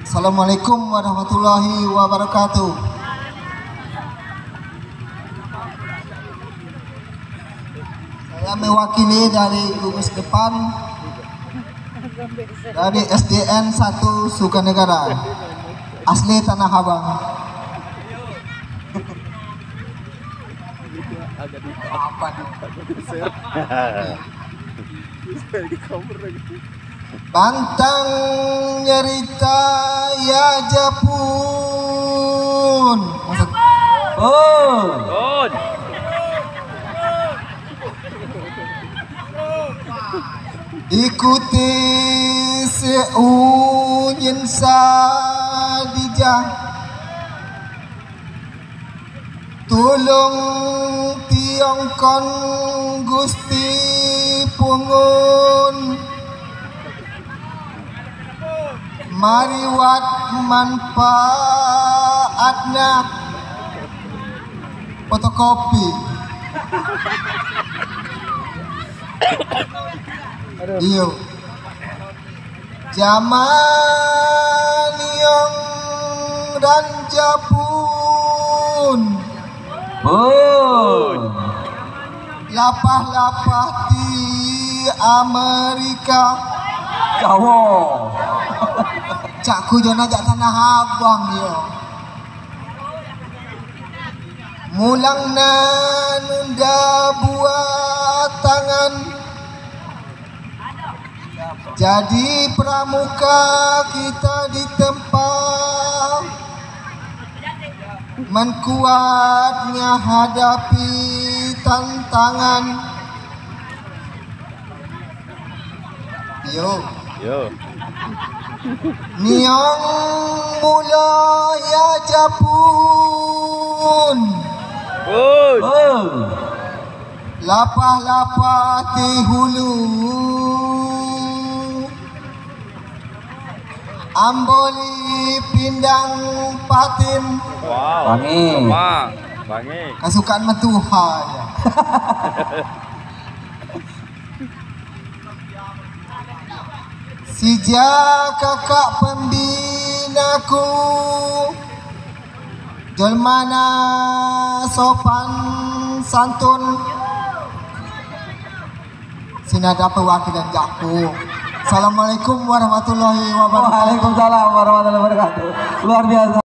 Assalamualaikum warahmatullahi wabarakatuh. Saya mewakili dari gugus depan dari SDN 1 Sukanegara, asli Tanah Abang. Pantang nyerita ya Japun. Ikuti seunyin sadijah, tulung tiongkon Gusti pungun, mariwat manfaatna fotokopi. Iyo zaman yang dan Japun lapah-lapah di Amerika Jawa cakku jona jak Tanah Abang yo mulang nunda buat tangan jadi pramuka kita di tempat menkuatnya hadapi tantangan. Yo niang mula ya Japun lapah-lapah di hulu amboli pindang patin. Bangi Kasukaan metuha ya. Sija kakak pembinaku jelmana sopan santun sinada perwakilan jaku. Assalamualaikum warahmatullahi wabarakatuh. Waalaikumsalam warahmatullahi wabarakatuh. Luar biasa.